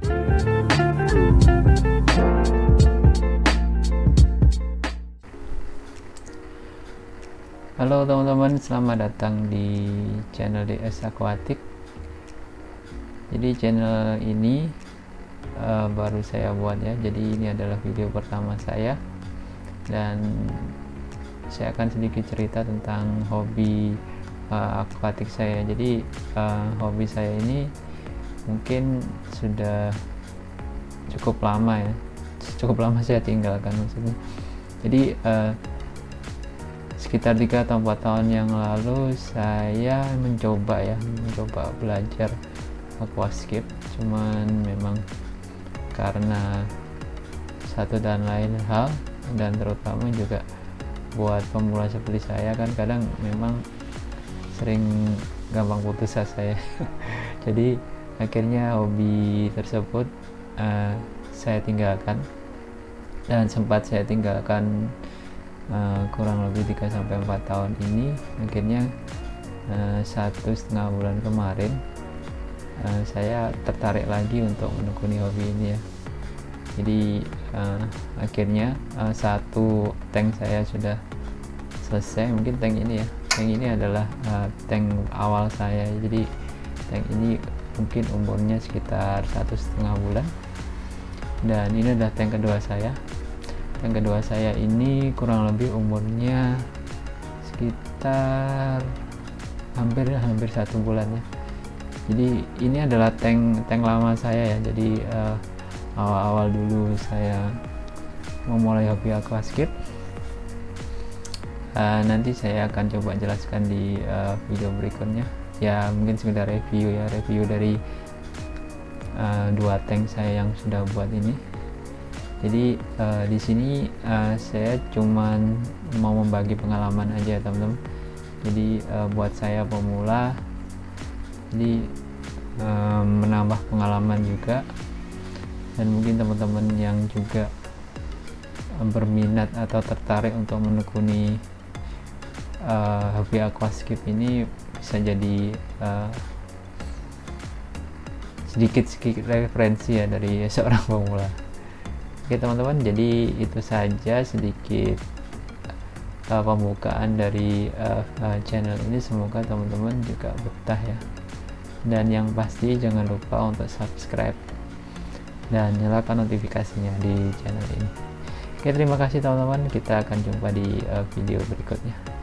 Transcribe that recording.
Halo teman-teman, selamat datang di channel DS Aquatic. Jadi channel ini baru saya buat ya, jadi ini adalah video pertama saya, dan saya akan sedikit cerita tentang hobi akuatik saya. Jadi hobi saya ini mungkin sudah cukup lama ya, saya tinggalkan maksudnya. Jadi sekitar 3 atau 4 tahun yang lalu saya mencoba belajar aquascape, cuman memang karena satu dan lain hal, dan terutama juga buat pemula seperti saya kan kadang memang sering gampang putus asa ya. Jadi akhirnya hobi tersebut saya tinggalkan, dan sempat saya tinggalkan kurang lebih 3-4 tahun ini. Akhirnya 1,5 bulan kemarin saya tertarik lagi untuk menekuni hobi ini ya. Jadi akhirnya satu tank saya sudah selesai. Mungkin tank ini ya, tank ini adalah tank awal saya. Jadi tank ini mungkin umurnya sekitar 1,5 bulan, dan ini adalah tank kedua saya. Yang kedua saya ini kurang lebih umurnya sekitar hampir 1 bulan ya. Jadi ini adalah tank lama saya ya. Jadi awal-awal dulu saya memulai hobi aquascape. Nanti saya akan coba jelaskan di video berikutnya ya, mungkin sekedar review dari 2 tank saya yang sudah buat ini. Jadi di sini saya cuman mau membagi pengalaman aja ya teman-teman. Jadi buat saya pemula, jadi menambah pengalaman juga, dan mungkin teman-teman yang juga berminat atau tertarik untuk menekuni hobi aquascape ini bisa jadi sedikit referensi ya dari seorang pemula. Oke teman-teman, jadi itu saja sedikit pembukaan dari channel ini. Semoga teman-teman juga betah ya, dan yang pasti jangan lupa untuk subscribe dan nyalakan notifikasinya di channel ini. Oke, terima kasih teman-teman, kita akan jumpa di video berikutnya.